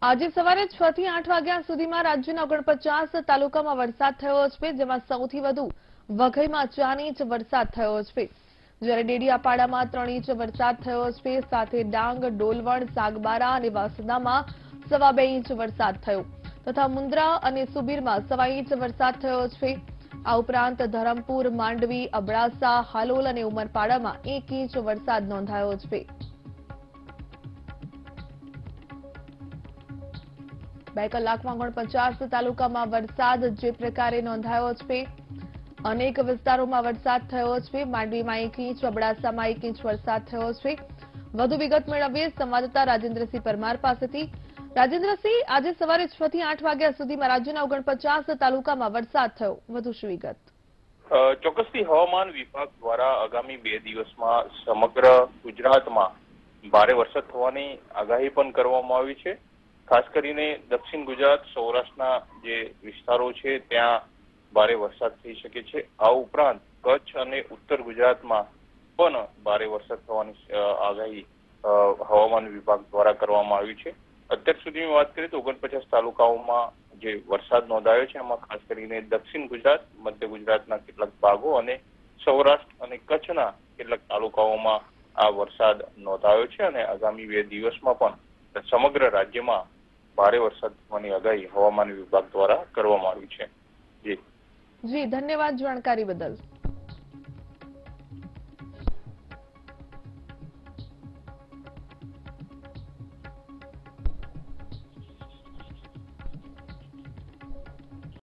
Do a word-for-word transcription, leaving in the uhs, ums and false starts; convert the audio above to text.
આજે સવારે છ થી આઠ વાગ્યા સુધીમાં રાજ્યના ઓગણપચાસ તાલુકામાં વરસાદ થયો છે, જેમાં સૌથી વધુ વઘઈમાં ચાર ઇંચ વરસાદ થયો છે, જ્યારે ડેડિયાપાડામાં ત્રણ ઇંચ વરસાદ થયો છે, સાથે ડાંગ, ડોલવણ, સાગબારા અને વાસદામાં સવા બે ઇંચ વરસાદ થયો તથા મુન્દ્રા અને સુબીરમાં સવા ઇંચ વરસાદ થયો છે। આ ઉપરાંત ધરમપુર, માંડવી, અબડાસા, હાલોલ અને ઉમરપાડામાં એક ઇંચ વરસાદ નોંધાયો છે। બે કલાકમાં ઓગણપચાસ તાલુકામાં વરસાદ જે પ્રકારે નોંધાયો છે, અનેક વિસ્તારોમાં વરસાદ થયો છે। માંડવીમાં એક ઇંચ, અબડાસામાં એક ઇંચ વરસાદ થયો છે। વધુ વિગત મેળવીએ સંવાદદાતા રાજેન્દ્રસિંહ પરમાર પાસેથી। રાજેન્દ્રસિંહ, આજે સવારે છ થી આઠ વાગ્યા સુધીમાં રાજ્યના ઓગણપચાસ તાલુકામાં વરસાદ થયો, વધુ શું વિગત? ચોક્કસથી હવામાન વિભાગ દ્વારા આગામી બે દિવસમાં સમગ્ર ગુજરાતમાં ભારે વરસાદ થવાની આગાહી પણ કરવામાં આવી છે। ખાસ કરીને દક્ષિણ ગુજરાત, સૌરાષ્ટ્રના જે વિસ્તારો છે ત્યાં ભારે વરસાદ થઈ શકે છે। આ ઉપરાંત કચ્છ અને ઉત્તર ગુજરાતમાં પણ ભારે વરસાદ થવાની આગાહી હવામાન વિભાગ દ્વારા કરવામાં આવી છે। અત્યાર સુધીની વાત કરીએ તો ઓગણપચાસ તાલુકાઓમાં જે વરસાદ નોંધાયો છે એમાં ખાસ કરીને દક્ષિણ ગુજરાત, મધ્ય ગુજરાતના કેટલાક ભાગો અને સૌરાષ્ટ્ર અને કચ્છના કેટલાક તાલુકાઓમાં આ વરસાદ નોંધાયો છે અને આગામી બે દિવસમાં પણ સમગ્ર રાજ્યમાં ભારે વરસાદ થવાની આગાહી હવામાન વિભાગ દ્વારા કરવામાં આવી છે। જી જી ધન્યવાદ જાણકારી બદલ।